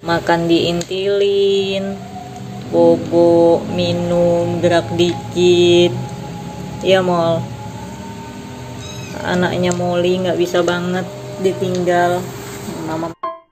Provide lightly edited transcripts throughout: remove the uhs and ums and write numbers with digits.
Makan diintilin, bobo, minum, gerak dikit. Iya Mol, anaknya Molly nggak bisa banget ditinggal mama.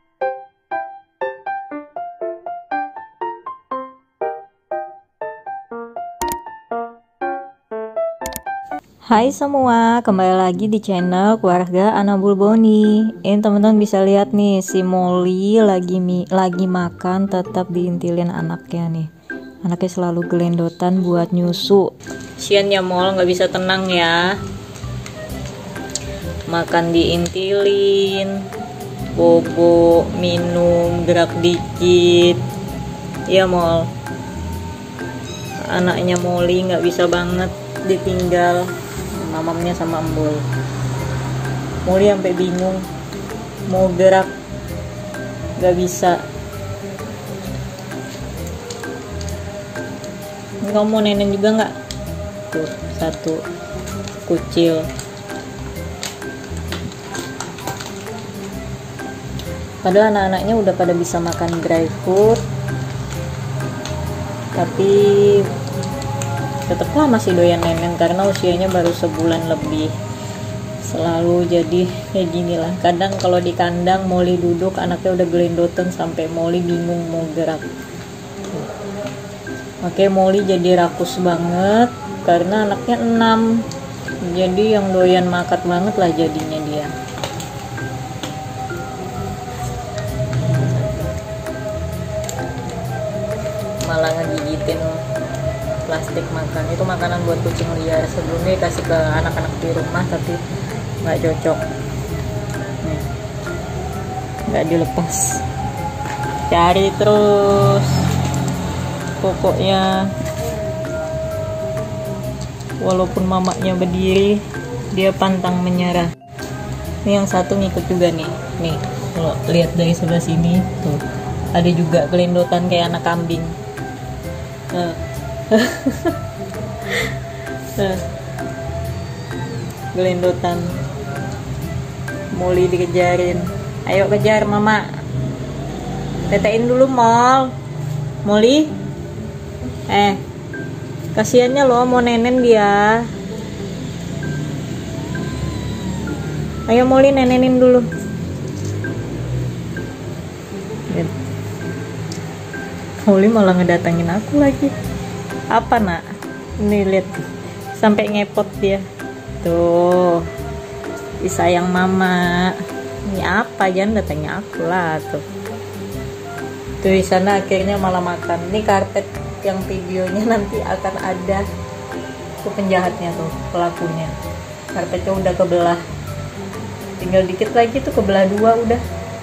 Hai semua, kembali lagi di channel keluarga Anabul Boni. Ini teman-teman bisa lihat nih, si Molly lagi makan tetap diintilin anaknya nih. Anaknya selalu gelendotan buat nyusu. Sian ya Mol, nggak bisa tenang ya. Makan diintilin, bobo, minum, gerak dikit. Iya Mol, anaknya Molly nggak bisa banget ditinggal mamamnya sama embul. Molly sampai bingung mau gerak gak bisa. Kamu mau nenek juga nggak? Tuh satu kucil. Padahal anak-anaknya udah pada bisa makan dry food, tapi tetaplah masih doyan nenek karena usianya baru sebulan lebih. Selalu jadi kayak gini lah. Kadang kalau di kandang Molly duduk, anaknya udah gelendotan sampai Molly bingung mau gerak. Oke, Molly jadi rakus banget karena anaknya 6. Jadi yang doyan makan banget lah jadinya dia. Malah ngegigitin plastik makan. Itu makanan buat kucing liar. Sebelumnya kasih ke anak-anak di rumah tapi nggak cocok nih, nggak dilepas, cari terus pokoknya. Walaupun mamanya berdiri dia pantang menyerah. Ini yang satu ngikut juga nih kalau lihat dari sebelah sini tuh ada juga gelendotan kayak anak kambing. Gelendotan. Molly dikejarin. Ayo kejar mama. Tetein dulu Mol. Molly. Kasiannya loh mau nenen dia. Ayo Molly nenenin dulu. Molly malah ngedatangin aku lagi. Apa nak? Nih lihat, sampai ngepot dia. Tuh, sayang mama. Ini apa? Jangan datangnya aku lah tuh. Tuh di sana akhirnya malah makan. Ini karpet yang videonya nanti akan ada. Tuh penjahatnya tuh, pelakunya. Karpetnya udah kebelah. Tinggal dikit lagi tuh kebelah 2 udah.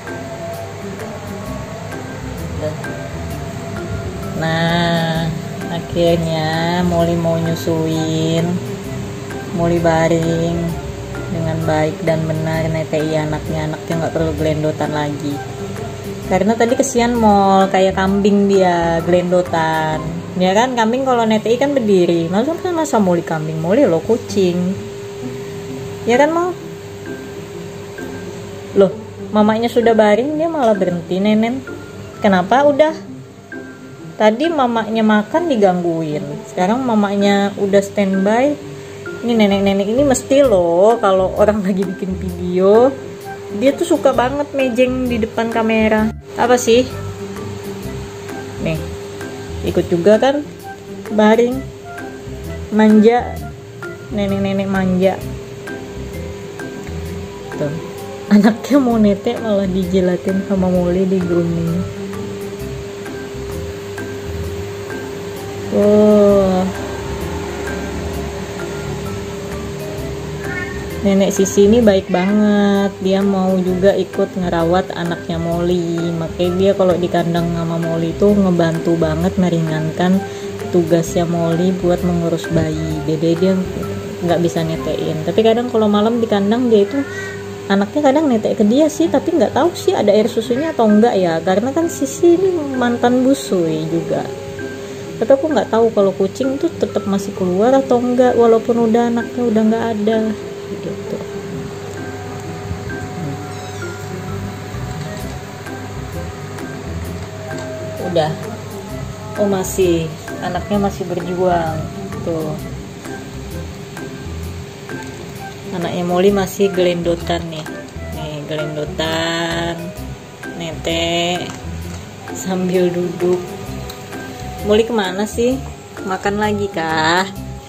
Nah, akhirnya Molly mau nyusuin. Molly baring dengan baik dan benar, netei anaknya nggak perlu gelendotan lagi. Karena tadi kesian Mol, kayak kambing dia gelendotan. Ya kan, kambing kalau netei kan berdiri. Masa Molly kambing, Molly lo kucing. Ya kan Mol? Loh, mamanya sudah baring dia malah berhenti nenen. Kenapa? Udah. Tadi mamanya makan digangguin. Sekarang mamanya udah standby. Ini nenek-nenek ini mesti loh kalau orang lagi bikin video, dia tuh suka banget mejeng di depan kamera. Apa sih? Nih, ikut juga kan? Baring, manja, nenek-nenek manja. Tuh, anaknya mau netek malah dijilatin sama Molly, di grooming. Oh, nenek Sisi ini baik banget. Dia mau juga ikut ngerawat anaknya Molly. Makanya dia kalau di kandang sama Molly tuh ngebantu banget, meringankan tugasnya Molly buat mengurus bayi. Dede dia nggak bisa netein. Tapi kadang kalau malam di kandang dia itu anaknya kadang netek ke dia sih, tapi nggak tahu sih ada air susunya atau enggak ya. Karena kan Sisi ini mantan busui juga. Tapi aku nggak tahu kalau kucing tuh tetap masih keluar atau enggak walaupun udah anaknya udah nggak ada gitu. Udah. Oh masih, anaknya masih berjuang tuh. Anaknya Molly masih gelendotan nih gelendotan netek sambil duduk. Molly kemana sih? Makan lagi kah?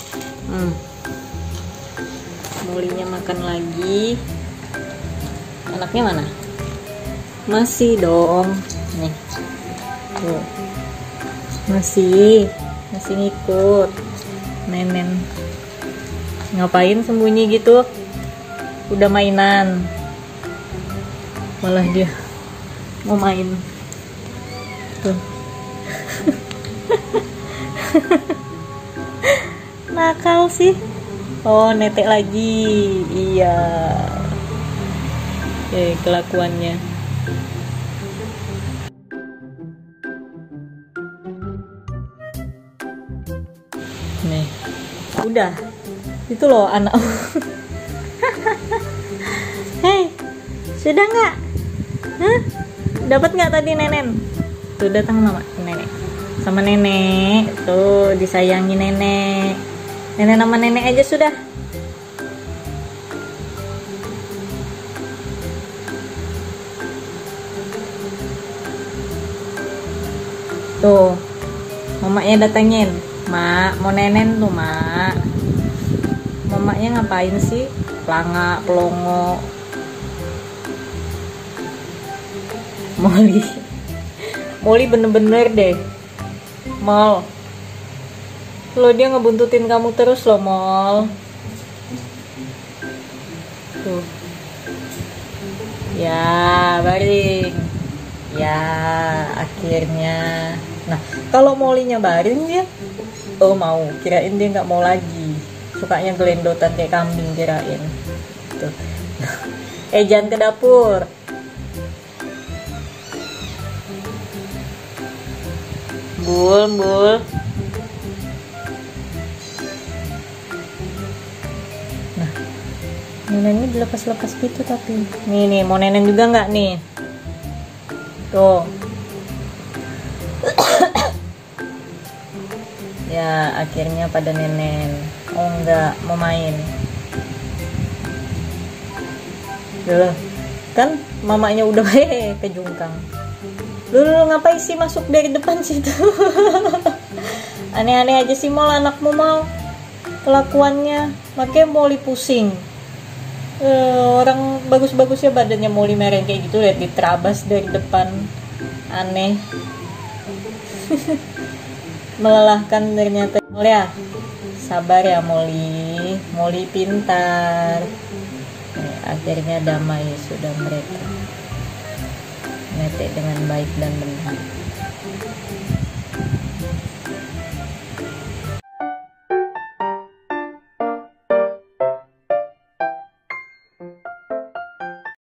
Molly-nya makan lagi. Anaknya mana? Masih dong nih tuh. Masih ngikut nenen. Ngapain sembunyi gitu? Udah mainan, malah dia mau main tuh. Nakal sih. Oh netek lagi. Iya kelakuannya. Nih udah itu loh anak. Hei, sudah nggak? Dapat nggak tadi nenen? Tuh datang mama nenek sama nenek tuh, disayangi nenek sama nenek aja sudah. Tuh mamanya datengin, mak mau nenen tuh mak. Mamanya ngapain sih? Pelongo. Molly bener-bener deh Mol, lo dia ngebuntutin kamu terus loh Mol. Tuh ya baring ya akhirnya. Nah kalau Molly-nya baring dia mau, kirain dia nggak mau lagi, sukanya gelendotan kayak kambing kirain tuh. Jangan ke dapur. Bul. Nah neneknya dilepas-lepas gitu tapi nih mau nenen juga nggak nih tuh. Ya akhirnya pada nenen. Oh enggak mau main loh, kan mamanya udah kejungkang. Lu ngapain sih masuk dari depan situ? Aneh-aneh aja sih Mol, anakmu Mol kelakuannya, makanya Molly pusing. Orang bagus-bagus ya badannya Molly mereng kayak gitu, lihat diterabas dari depan, aneh. Melelahkan ternyata. Molly ya sabar ya Molly pintar. Akhirnya damai sudah mereka, netek dengan baik dan benar.